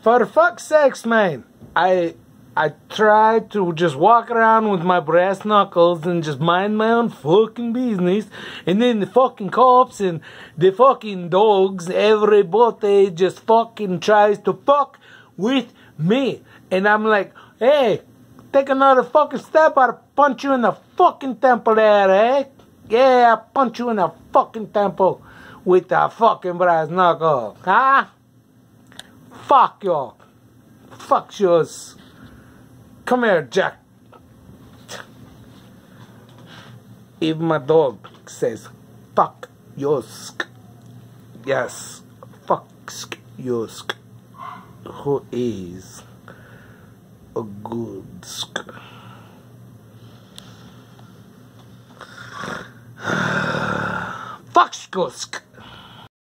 For fuck's sakes, man. I try to just walk around with my brass knuckles and just mind my own fucking business. And then the fucking cops and the fucking dogs, everybody just fucking tries to fuck with me. And I'm like, hey, take another fucking step, I'll punch you in the fucking temple there, eh? Yeah, I'll punch you in the fucking temple with the fucking brass knuckle, huh? Fuck you. Fuck yours. Come here, Jack. Even my dog says, fuck yosk. Yes, fuck yosk. Who is a good sk. Fuck yosk.